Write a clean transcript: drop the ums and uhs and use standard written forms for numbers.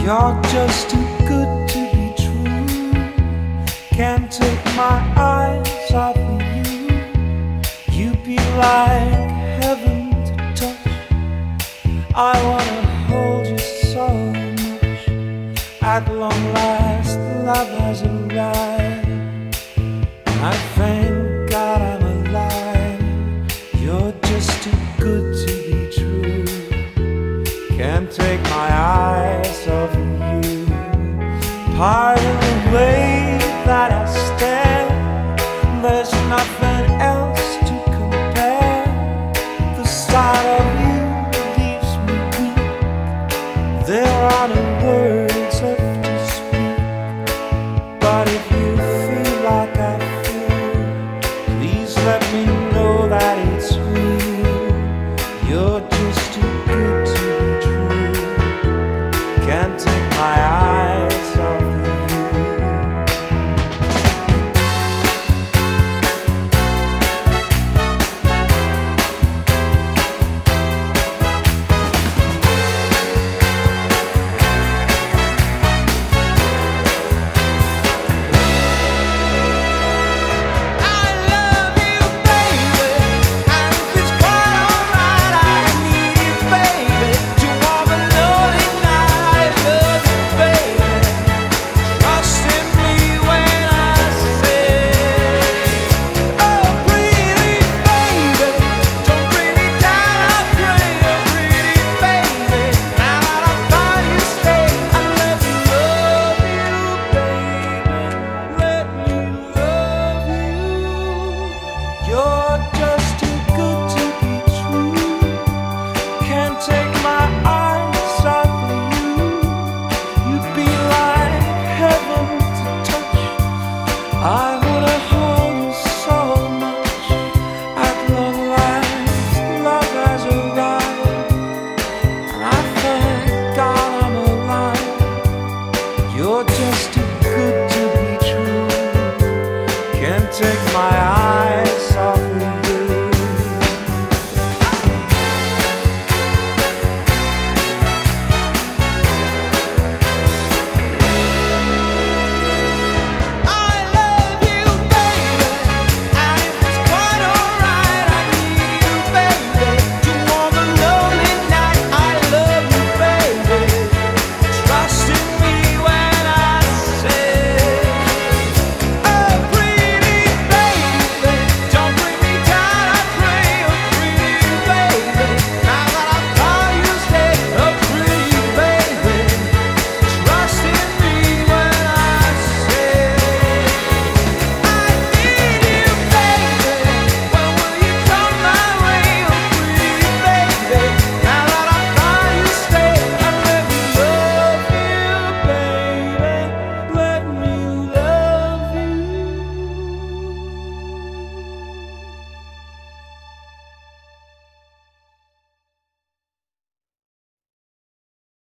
You're just too good to be true. Can't take my eyes off of you. You'd be like heaven to touch. I wanna hold you so much. At long last, love has arrived. I thank God I'm alive. You're just too good to be true. Can't take my eyes off of you.